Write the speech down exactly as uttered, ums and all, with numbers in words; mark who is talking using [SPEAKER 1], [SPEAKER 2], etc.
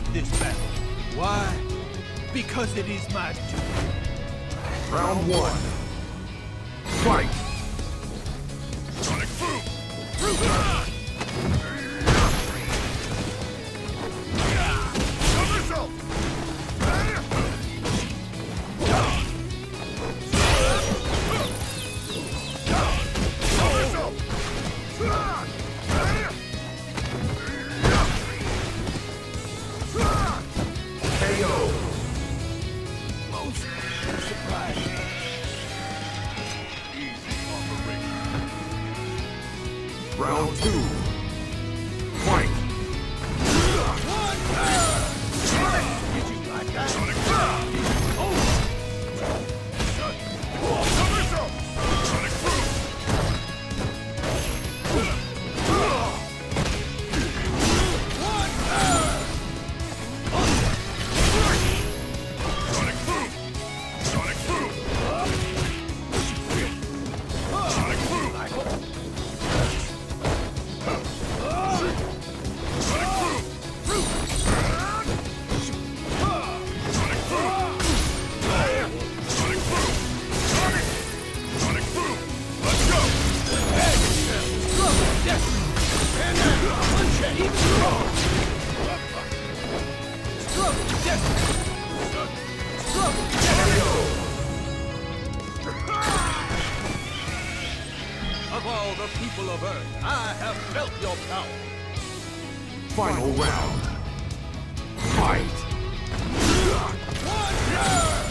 [SPEAKER 1] this battle. Why? Because it is my duty.
[SPEAKER 2] Round one. Fight!
[SPEAKER 3] Sonic boom! Somersault!
[SPEAKER 2] K O.
[SPEAKER 1] Most surprising.
[SPEAKER 2] Round two. Fight!
[SPEAKER 1] Did you like that?
[SPEAKER 3] Sonic boom! Somersault! Sonic boom! Sonic boom! Sonic boom! Sonic boom! Sonic boom! Sonic boom! Sonic boom! Sonic! Sonic boom! Let's go!
[SPEAKER 1] Struggle, destiny. And now, punch it even more. Struggle, destiny. Struggle, destiny. Of all the people of Earth, I have felt your power.
[SPEAKER 2] Final round. Fight!
[SPEAKER 1] Wonder!